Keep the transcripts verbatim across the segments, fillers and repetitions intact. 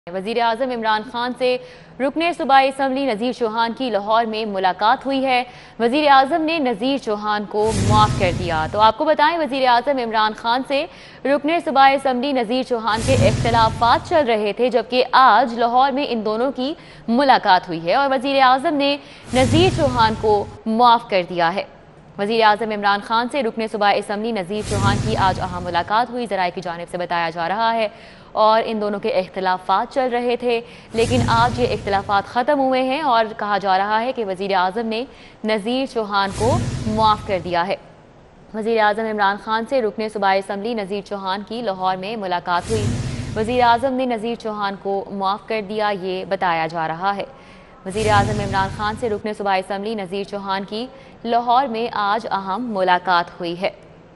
وزیر اعظم عمران خان سے رکن صوبائی اسمبلی نذیر چوہان کی لاہور میں ملاقات ہوئی ہے۔ وزیر اعظم نے نذیر چوہان کو معاف کر دیا۔ تو آپ کو بتائیں، وزیر اعظم عمران خان سے رکن صوبائی اسمبلی نذیر چوہان کے اختلافات چل رہے تھے، جبکہ آج لاہور میں ان دونوں کی ملاقات ہوئی ہے اور وزیر اعظم نے نذیر چوہان کو معاف کر دیا ہے۔ وزیر اعظم عمران خان سے رکن صوبائی اسمبلی نذیر چوہان کی آج اہم ملاقات ہوئی، ذرائع کی جانب سے بتایا جا رہا ہے، اور ان دونوں کے اختلافات چل رہے تھے، لیکن آج یہ اختلافات ختم ہوئے ہیں اور کہا جا رہا ہے کہ وزیر اعظم نے نذیر چوہان کو معاف کر دیا ہے۔ وزیر اعظم عمران خان سے رکن صوبائی اسمبلی نذیر چوہان کی لاہور میں ملاقات ہوئی۔ وزیر اعظم نے نذیر چوہان کو معاف کر دیا، یہ بتایا جا رہا ہے۔ وزیر اعظم عمران خان سے رکن صوبائی اسمبلی نذیر چوہان کی لاہور میں آج اہم ملاقات ہوئی ہے۔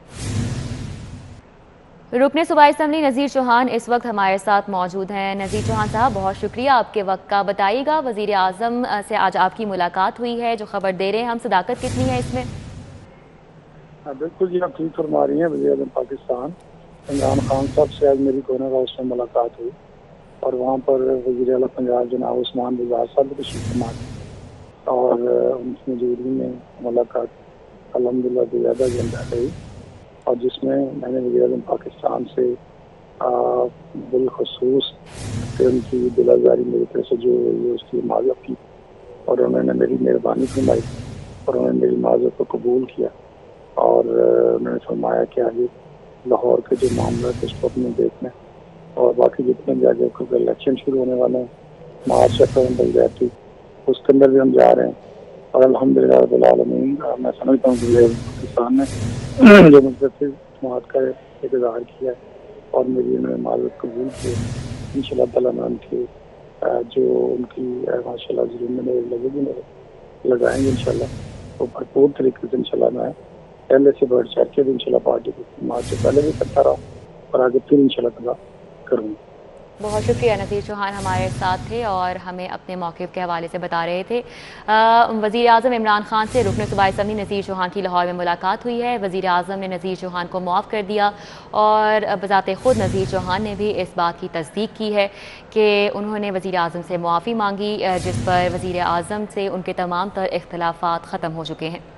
رکن صوبائی اسمبلی نذیر چوہان اس وقت ہمارے ساتھ موجود ہیں۔ نذیر چوہان صاحب، بہت شکریہ آپ کے وقت کا۔ بتائیے گا، وزیر اعظم سے آج آپ کی ملاقات ہوئی ہے، جو خبر دے رہے ہیں ہم، صداقت کتنی ہے اس میں؟ بالکل جی، آپ ٹھیک فرما رہی ہیں۔ وزیر اعظم پاکستان عمران خان صاحب سے آج میری کونہ ہاؤس میں ملاقات ہوئی اور وہاں پر وزیر اعلیٰ پنجاب جناب عثمان بزدار صاحب کی تشریف فرما اور ان کی موجودگی میں ملاقات الحمدللہ زیادہ گھنٹہ رہی، اور جس میں میں نے وزیر اعظم پاکستان سے بالخصوص ان کی دل آزاری میری طرف سے جو ہوئی ہے اس کی معذرت کی، اور انہوں نے میری مہربانی فرمائی اور انہوں نے میری معذرت کو قبول کیا، اور انہوں نے فرمایا کہ آگے لاہور کے جو معاملات اس کو اپنے دیکھنا ہے، اور باقی جتنے بھی آگے الیکشن شروع ہونے والے ہیں، مارچ اپریل بل جاتی اس کے اندر بھی ہم جا رہے ہیں، اور الحمدللہ رب العالمین میں سمجھتا ہوں کہ پاکستان نے جو مجھ سے اعتماد کا ایک اظہار کیا ہے اور میری انہوں نے معذرت قبول کی، ان شاء اللہ تعالیٰ میں ان کی جو ان کی ماشاء اللہ ضرور میں لگے گی لگائیں گے ان شاء اللہ، وہ بھرپور طریقے سے ان شاء اللہ میں پہلے سے بڑھ چڑھ کے بھی ان شاء اللہ پارٹی کو مارچ سے پہلے بھی کرتا رہا اور آگے پھر ان شاء اللہ تعالیٰ کروں گا۔ بہت شکریہ، نذیر چوہان ہمارے ساتھ تھے اور ہمیں اپنے موقف کے حوالے سے بتا رہے تھے۔ وزیر اعظم عمران خان سے رکن صوبائی اسمبلی نذیر چوہان کی لاہور میں ملاقات ہوئی ہے۔ وزیر اعظم نے نذیر چوہان کو معاف کر دیا اور بذات خود نذیر چوہان نے بھی اس بات کی تصدیق کی ہے کہ انہوں نے وزیر اعظم سے معافی مانگی، جس پر وزیر اعظم سے ان کے تمام تر اختلافات ختم ہو چکے ہیں۔